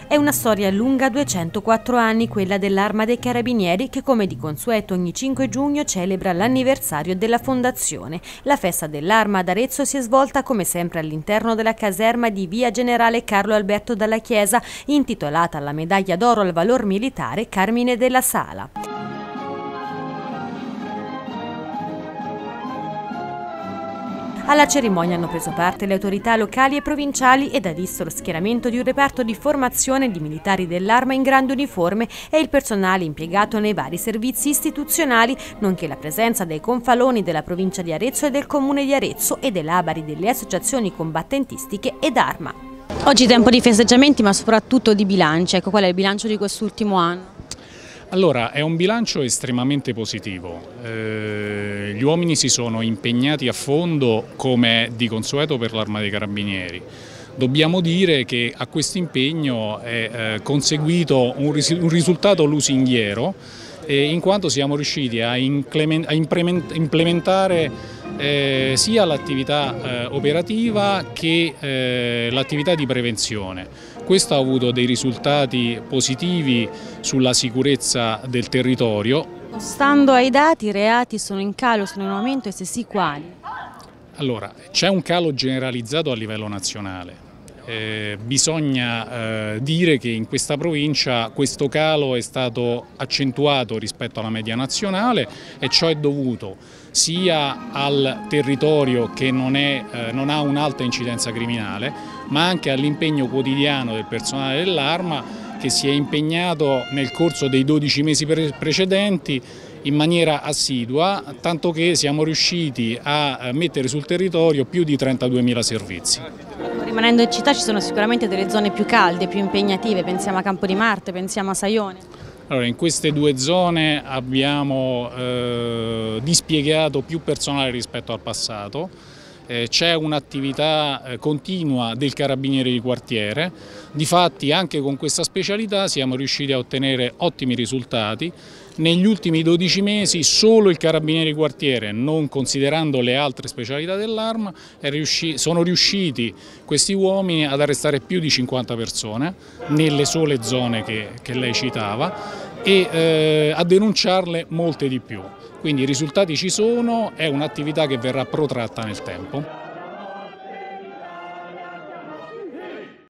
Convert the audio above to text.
È una storia lunga 204 anni, quella dell'Arma dei Carabinieri, che come di consueto ogni 5 giugno celebra l'anniversario della fondazione. La festa dell'Arma ad Arezzo si è svolta come sempre all'interno della caserma di via Generale Carlo Alberto Dalla Chiesa, intitolata alla medaglia d'oro al valor militare Carmine della Sala. Alla cerimonia hanno preso parte le autorità locali e provinciali ed ha visto lo schieramento di un reparto di formazione di militari dell'Arma in grande uniforme e il personale impiegato nei vari servizi istituzionali, nonché la presenza dei confaloni della provincia di Arezzo e del comune di Arezzo e dell'Abari delle associazioni combattentistiche ed Arma. Oggi tempo di festeggiamenti ma soprattutto di bilanci, ecco qual è il bilancio di quest'ultimo anno? Allora, è un bilancio estremamente positivo. Gli uomini si sono impegnati a fondo come di consueto per l'Arma dei Carabinieri. Dobbiamo dire che a questo impegno è conseguito un risultato lusinghiero, in quanto siamo riusciti a implementare sia l'attività operativa che l'attività di prevenzione. Questo ha avuto dei risultati positivi sulla sicurezza del territorio. Stando ai dati, i reati sono in calo, sono in aumento e se sì quali? Allora, c'è un calo generalizzato a livello nazionale. Bisogna dire che in questa provincia questo calo è stato accentuato rispetto alla media nazionale e ciò è dovuto sia al territorio che non ha un'alta incidenza criminale, ma anche all'impegno quotidiano del personale dell'Arma che si è impegnato nel corso dei 12 mesi precedenti in maniera assidua, tanto che siamo riusciti a mettere sul territorio più di 32.000 servizi. Rimanendo in città ci sono sicuramente delle zone più calde, più impegnative, pensiamo a Campo di Marte, pensiamo a Saione. Allora, in queste due zone abbiamo dispiegato più personale rispetto al passato. C'è un'attività continua del carabiniere di quartiere, difatti anche con questa specialità siamo riusciti a ottenere ottimi risultati. Negli ultimi 12 mesi solo il carabiniere di quartiere, non considerando le altre specialità dell'Arma, sono riusciti questi uomini ad arrestare più di 50 persone nelle sole zone che lei citava e a denunciarle molte di più. Quindi i risultati ci sono, è un'attività che verrà protratta nel tempo.